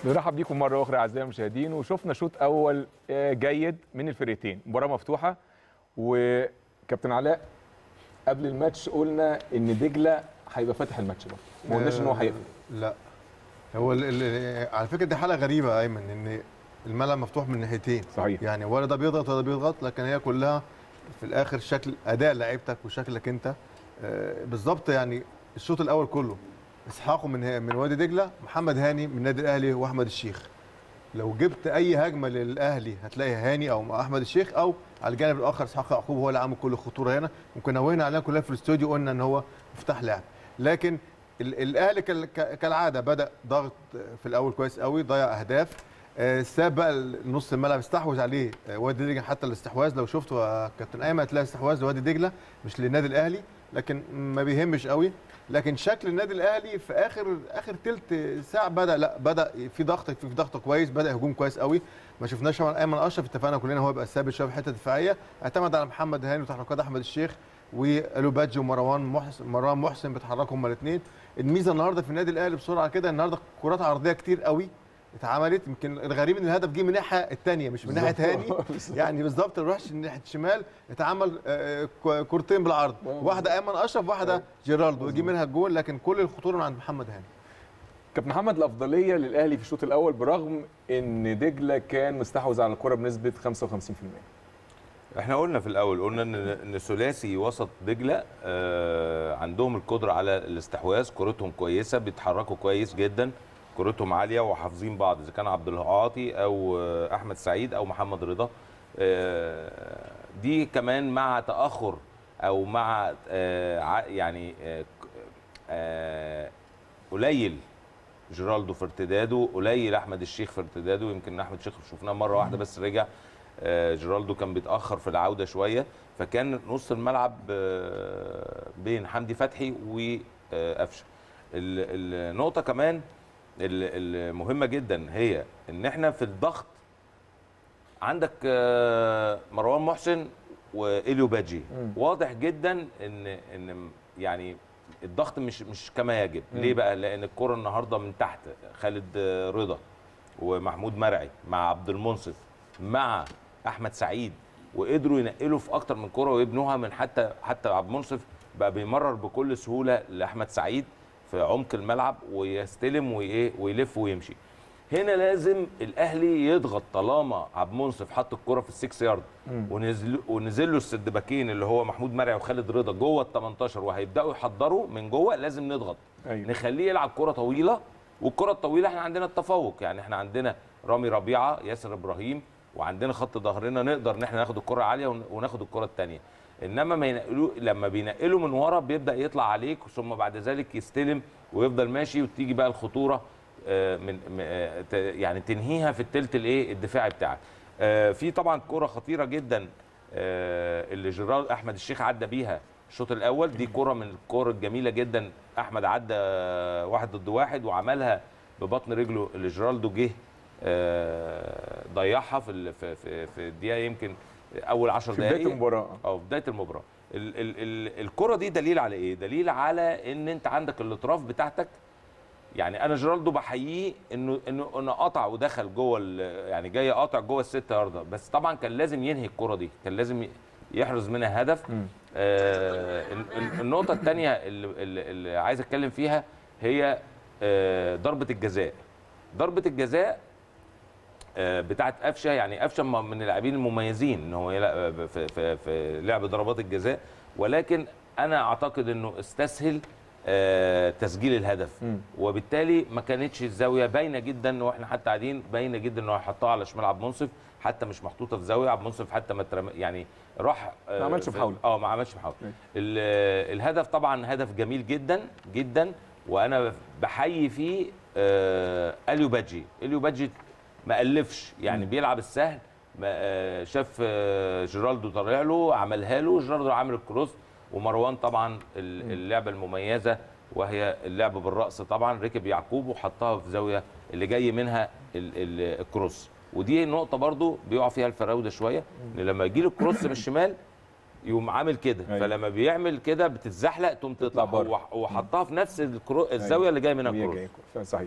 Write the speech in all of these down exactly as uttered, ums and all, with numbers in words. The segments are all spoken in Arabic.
نرحب بيكم مره اخرى اعزائي المشاهدين. وشفنا شوط اول جيد من الفرقتين، مباراه مفتوحه. وكابتن علاء قبل الماتش قلنا ان دجله هيبقى فاتح الماتش برضه، ما قلناش ان هو هيقفل. لا هو ال ال على فكره دي حاله غريبه يا ايمن، ان الملعب مفتوح من ناحيتين. صحيح، يعني ولا ده بيضغط ولا ده بيضغط، لكن هي كلها في الاخر شكل اداء لعيبتك وشكلك انت. آه بالظبط. يعني الشوط الاول كله اسحاقه من من وادي دجله، محمد هاني من النادي الاهلي واحمد الشيخ. لو جبت اي هجمه للاهلي هتلاقي هاني او احمد الشيخ، او على الجانب الاخر اسحاق يعقوب هو اللي عامل كل الخطوره هنا. ممكن نوهنا عليها كلها في الاستوديو، قلنا ان هو مفتاح لعب. لكن الاهلي كالعاده بدا ضغط في الاول كويس قوي، ضيع اهداف، ساب بقى نص الملعب، استحوذ عليه وادي دجله. حتى الاستحواذ لو شفتوا يا كابتن ايمن هتلاقي استحواذ لوادي دجله مش للنادي الاهلي، لكن ما بيهمش قوي. لكن شكل النادي الاهلي في اخر اخر ثلث ساعه بدا لا بدا في ضغط في ضغط كويس، بدا هجوم كويس قوي. ما شفناش طبعا ايمن اشرف، اتفقنا كلنا هو يبقى ثابت شويه في الحته الدفاعيه، اعتمد على محمد هاني وتحركات احمد الشيخ والو بادجي ومروان محسن. مروان محسن بيتحركوا هما الاثنين. الميزه النهارده في النادي الاهلي بسرعه كده، النهارده كرات عرضيه كتير قوي اتعملت. يمكن الغريب ان الهدف جه من الناحيه الثانيه مش من ناحيه هاني. يعني بالظبط ما راحش ناحيه الشمال، اتعمل كورتين بالعرض، واحده ايمن اشرف واحده جيرالدو، يجي منها الجول. لكن كل الخطوره من عند محمد هاني. كابتن محمد، الافضليه للاهلي في الشوط الاول برغم ان دجله كان مستحوذ على الكره بنسبه خمسة وخمسين بالمية. احنا قلنا في الاول، قلنا ان ان ثلاثي وسط دجله آه عندهم القدره على الاستحواذ، كورتهم كويسه، بيتحركوا كويس جدا، كورتهم عاليه وحافظين بعض، اذا كان عبد العاطي او احمد سعيد او محمد رضا. آه دي كمان مع تاخر او مع آه يعني آه آه قليل جيرالدو في ارتداده، قليل احمد الشيخ في ارتداده. يمكن احمد الشيخ شفناه مره واحده بس رجع. جيرالدو كان بيتاخر في العوده شويه، فكان نص الملعب بين حمدي فتحي وقفشه. النقطه كمان المهمه جدا هي ان احنا في الضغط عندك مروان محسن واليو بادجي، واضح جدا ان ان يعني الضغط مش مش كما يجب. ليه بقى؟ لان الكره النهارده من تحت خالد رضا ومحمود مرعي مع عبد المنصف مع احمد سعيد، وقدروا ينقلوا في اكتر من كره ويبنوها من حتى حتى عبد المنصف بقى بيمرر بكل سهوله لاحمد سعيد في عمق الملعب ويستلم وايه ويلف ويمشي. هنا لازم الاهلي يضغط. طالما عبد المنصف حط الكره في السكس يارد ونزل ونزل له السدباكين اللي هو محمود مرعي وخالد رضا جوه ال تمنتاشر وهيبداوا يحضروا من جوه، لازم نضغط. أيوة. نخليه يلعب كره طويله، والكره الطويله احنا عندنا التفوق. يعني احنا عندنا رامي ربيعه، ياسر ابراهيم، وعندنا خط ظهرنا نقدر ان احنا ناخد الكره عاليه وناخد الكره الثانيه. انما ما ينقلوا، لما بينقلوا من ورا بيبدا يطلع عليك ثم بعد ذلك يستلم ويفضل ماشي، وتيجي بقى الخطوره من يعني تنهيها في الثلث الايه الدفاعي بتاعك. في طبعا كره خطيره جدا اللي جيرالدو احمد الشيخ عدى بيها الشوط الاول. دي كره من الكور الجميله جدا. احمد عدى واحد ضد واحد وعملها ببطن رجله اللي جيرالدو جه ضيعها في في في الدقيقه يمكن اول عشر دقائق في بدايه المباراه. اه في بدايه المباراه. ال ال ال الكره دي دليل على ايه؟ دليل على ان انت عندك الاطراف بتاعتك. يعني انا جيرالدو بحييه انه انه انه قطع ودخل جوه، يعني جاي قاطع جوه الست يارده، بس طبعا كان لازم ينهي الكره دي، كان لازم يحرز منها هدف. آه النقطه الثانيه اللي, اللي عايز اتكلم فيها هي آه ضربه الجزاء. ضربه الجزاء بتاعت قفشه. يعني قفشه من اللاعبين المميزين ان هو في, في, في لعب ضربات الجزاء، ولكن انا اعتقد انه استسهل تسجيل الهدف. م. وبالتالي ما كانتش الزاويه باينه جدا، واحنا حتى قاعدين باينه جدا انه هيحطها على شمال عبد المنصف، حتى مش محطوطه في زاويه. عبد المنصف حتى ما ترم... يعني راح ما عملش محاوله. اه ما عملش محاوله. الهدف طبعا هدف جميل جدا جدا، وانا بحيي فيه آه اليو بادجي. اليو بادجي ما الفش، يعني م. بيلعب السهل. شاف جيرالدو طالع له عملها له، جيرالدو عامل الكروس، ومروان طبعا اللعبه المميزه وهي اللعب بالراس. طبعا ركب يعقوب وحطها في زاويه اللي جاي منها الكروس. ودي نقطه برضو بيقع فيها الفراوده شويه، ان لما يجي له الكروس من الشمال يقوم عامل كده. أيوة. فلما بيعمل كده بتتزحلق تقوم تطلع بره، وحطها في نفس الزاويه اللي جاي منها الكروس. صحيح.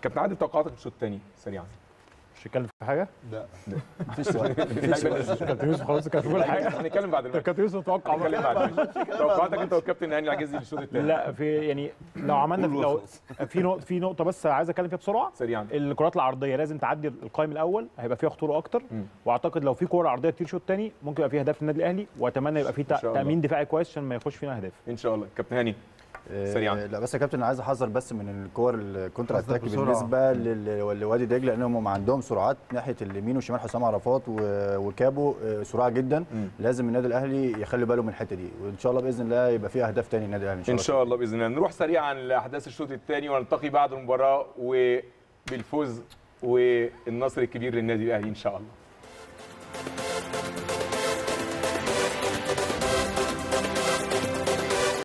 كابتن عادل توقعاتك الشوط الثاني سريعا. مش هتكلم في حاجه؟ لا مفيش سؤال. كابتن يوسف خلاص كان في كل حاجه. هنتكلم بعد الماتش. كابتن يوسف توقع هنتكلم بعد الماتش. توقعاتك انت والكابتن هاني العجيزي للشوط الثاني. لا في يعني لو عملنا لو في نقطه في نقطه بس عايز اتكلم فيها بسرعه سريعا. الكرات العرضيه لازم تعدي القائم الاول، هيبقى فيها خطوره اكتر. م. واعتقد لو في كوره عرضيه كتير شوط ثاني ممكن يبقى فيه اهداف للنادي الاهلي، واتمنى يبقى في تامين دفاعي كويس عشان ما يخش فينا اهداف ان شاء الله. كابتن هاني سريعا. لا بس يا كابتن انا عايز احذر بس من الكور الكونتر اتاك بالنسبه لوادي دجله، لانهم عندهم سرعات ناحيه اليمين والشمال. حسام عرفات وكابو سرعه جدا. م. لازم النادي الاهلي يخلي باله من الحته دي، وان شاء الله باذن الله يبقى فيها اهداف ثاني النادي الاهلي ان شاء الله. ان شاء الله باذن الله. نروح سريعا لاحداث الشوط الثاني ونلتقي بعد المباراه وبالفوز والنصر الكبير للنادي الاهلي ان شاء الله.